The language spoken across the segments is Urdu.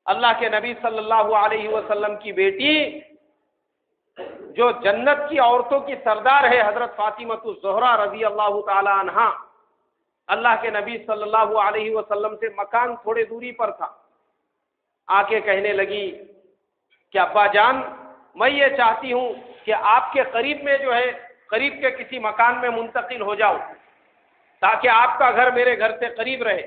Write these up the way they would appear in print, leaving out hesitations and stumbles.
اللہ کے نبی صلی اللہ علیہ وسلم کی بیٹی جو جنت کی عورتوں کی سردار ہے حضرت فاطمہ الزہرا رضی اللہ تعالی عنہا، اللہ کے نبی صلی اللہ علیہ وسلم سے مکان تھوڑے دوری پر تھا، آ کے کہنے لگی کہ ابا جان میں یہ چاہتی ہوں کہ آپ کے قریب میں جو ہے قریب کے کسی مکان میں منتقل ہو جاؤ تاکہ آپ کا گھر میرے گھر سے قریب رہے۔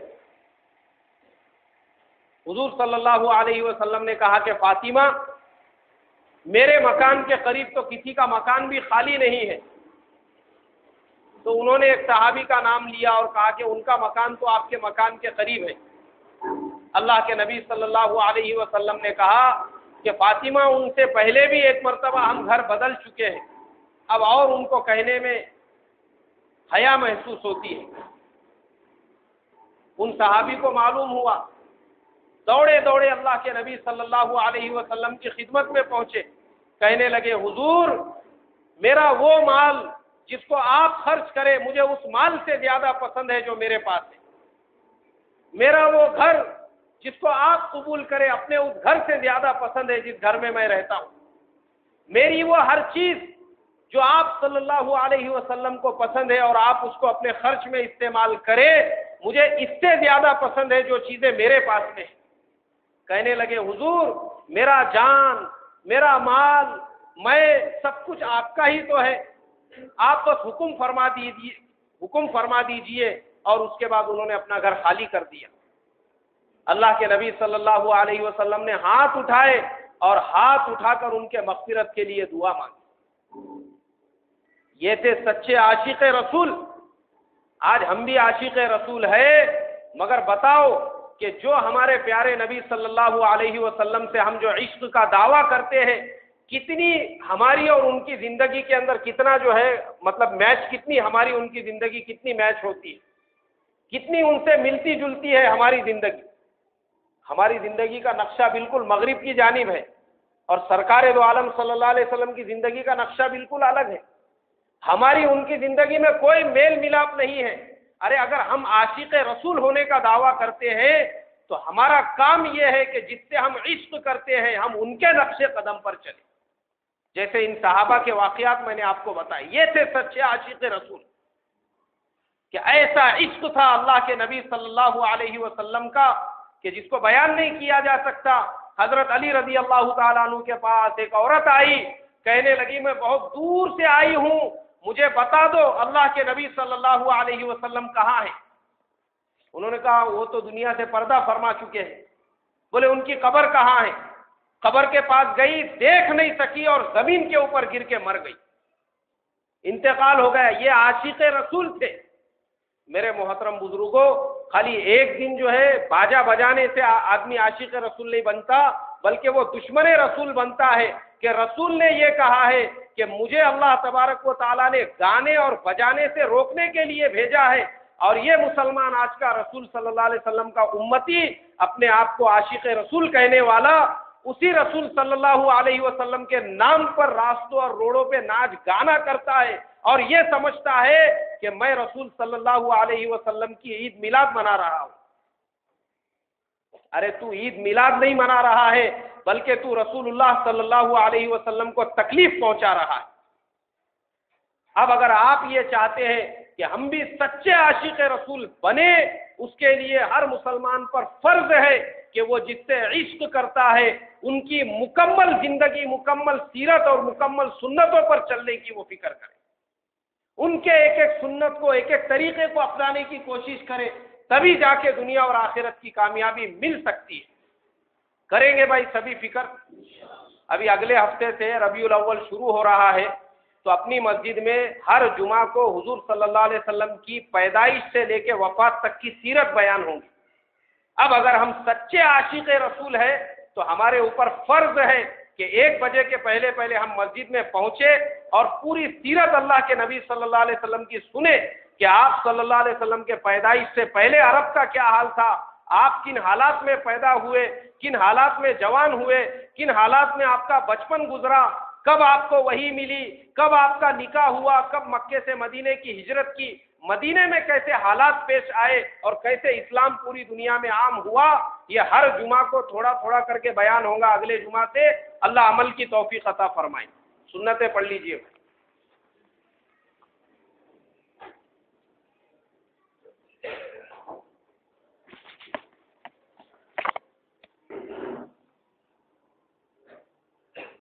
حضور صلی اللہ علیہ وسلم نے کہا کہ فاطمہ میرے مکان کے قریب تو کسی کا مکان بھی خالی نہیں ہے۔ تو انہوں نے ایک صحابی کا نام لیا اور کہا کہ ان کا مکان تو آپ کے مکان کے قریب ہے۔ اللہ کے نبی صلی اللہ علیہ وسلم نے کہا کہ فاطمہ ان سے پہلے بھی ایک مرتبہ ہم گھر بدل چکے ہیں، اب اور ان کو کہنے میں حیا محسوس ہوتی ہے۔ ان صحابی کو معلوم ہوا، دوڑے دوڑے اللہ کے نبی صلی اللہ علیہ وسلم کی خدمت میں پہنچے، کہنے لگے حضور میرا وہ مال جس کو آپ خرچ کرے مجھے اس مال سے زیادہ پسند ہے جو میرے پاس ہے، میرا وہ گھر جس کو آپ قبول کرے اپنے اس گھر سے زیادہ پسند ہے جس گھر میں میں رہتا ہوں، میری وہ ہر چیز جو آپ صلی اللہ علیہ وسلم کو پسند ہے اور آپ اس کو اپنے خرچ میں استعمال کرے مجھے اس سے زیادہ پسند ہے جو چیزیں میرے پاس میں ہیں۔ کہنے لگے حضور میرا جان میرا مال میں سب کچھ آپ کا ہی تو ہے، آپ بس حکم فرما دیجئے۔ اور اس کے بعد انہوں نے اپنا گھر خالی کر دیا۔ اللہ کے نبی صلی اللہ علیہ وسلم نے ہاتھ اٹھائے اور ہاتھ اٹھا کر ان کے مغفرت کے لیے دعا مانگی۔ یہ تھے سچے عاشق رسول۔ آج ہم بھی عاشق رسول ہے، مگر بتاؤ کہ جو ہمارے پیارے نبی صلی اللہ علیہ وسلم سے ہم جو عشق کا دعویٰ کرتے ہیں، کتنی ہماری اور ان کی زندگی کے اندر کتنا جو ہے مطلب میچ، کتنی ہماری ان کی زندگی کتنی میچ ہوتی ہے، کتنی ان سے ملتی جلتی ہے ہماری زندگی۔ ہماری زندگی کا نقشہ بالکل مغرب کی جانب ہے اور سرکار دو عالم صلی اللہ علیہ وسلم کی زندگی کا نقشہ بالکل الگ ہے۔ ہماری ان کی زندگی میں کوئی میل ملاپ نہیں ہے۔ ارے اگر ہم عاشق رسول ہونے کا دعویٰ کرتے ہیں تو ہمارا کام یہ ہے کہ جس سے ہم عشق کرتے ہیں ہم ان کے نقش قدم پر چلیں، جیسے ان صحابہ کے واقعات میں نے آپ کو بتائے، یہ تھے سچے عاشق رسول کہ ایسا عشق تھا اللہ کے نبی صلی اللہ علیہ وسلم کا کہ جس کو بیان نہیں کیا جا سکتا۔ حضرت علی رضی اللہ تعالیٰ عنہ کے پاس ایک عورت آئی، کہنے لگی میں بہت دور سے آئی ہوں، مجھے بتا دو اللہ کے نبی صلی اللہ علیہ وسلم کہاں ہیں؟ انہوں نے کہا وہ تو دنیا سے پردہ فرما چکے ہیں۔ بولے ان کی قبر کہاں ہے؟ قبر کے پاس گئی، دیکھ نہیں سکی اور زمین کے اوپر گر کے مر گئی، انتقال ہو گیا۔ یہ عاشق رسول تھے۔ میرے محترم بزرگوں، خالی ایک دن جو ہے باجا بجانے سے آدمی عاشق رسول نہیں بنتا، بلکہ وہ دشمن رسول بنتا ہے کہ رسول نے یہ کہا ہے کہ مجھے اللہ تبارک و تعالیٰ نے گانے اور بجانے سے روکنے کے لیے بھیجا ہے، اور یہ مسلمان آج کا رسول صلی اللہ علیہ وسلم کا امتی، اپنے آپ کو عاشق رسول کہنے والا، اسی رسول صلی اللہ علیہ وسلم کے نام پر راستوں اور روڑوں پہ ناچ گانا کرتا ہے اور یہ سمجھتا ہے کہ میں رسول صلی اللہ علیہ وسلم کی عید میلاد منا رہا ہوں۔ ارے تو عید میلاد نہیں منا رہا ہے، بلکہ تو رسول اللہ صلی اللہ علیہ وسلم کو تکلیف پہنچا رہا ہے۔ اب اگر آپ یہ چاہتے ہیں کہ ہم بھی سچے عاشق رسول بنے، اس کے لیے ہر مسلمان پر فرض ہے کہ وہ جس سے عشق کرتا ہے ان کی مکمل زندگی، مکمل سیرت اور مکمل سنتوں پر چلنے کی وہ فکر کرے، ان کے ایک ایک سنت کو، ایک ایک طریقے کو اپنانے کی کوشش کرے، تبھی جا کے دنیا اور آخرت کی کامیابی مل سکتی ہے۔ کریں گے بھائی سبھی فکر؟ ابھی اگلے ہفتے سے ربیع الاول شروع ہو رہا ہے، تو اپنی مسجد میں ہر جمعہ کو حضور صلی اللہ علیہ وسلم کی پیدائش سے لے کے وفات تک کی سیرت بیان ہوگی۔ اب اگر ہم سچے عاشق رسول ہیں تو ہمارے اوپر فرض ہے کہ 1 بجے کے پہلے ہم مسجد میں پہنچے اور پوری سیرت اللہ کے نبی صلی اللہ علیہ وسلم کی سنیں کہ آپ صلی اللہ علیہ وسلم کے پیدائش سے پہلے عرب کا کیا حال تھا، آپ کن حالات میں پیدا ہوئے، کن حالات میں جوان ہوئے، کن حالات میں آپ کا بچپن گزرا، کب آپ کو وحی ملی، کب آپ کا نکاح ہوا، کب مکے سے مدینے کی ہجرت کی، مدینے میں کیسے حالات پیش آئے اور کیسے اسلام پوری دنیا میں عام ہوا، یہ ہر جمعہ کو تھوڑا تھوڑا کر کے بیان ہوگا اگلے جمعہ سے۔ اللہ عمل کی توفیق عطا فرمائے۔ سنتیں پڑھ لیجئے۔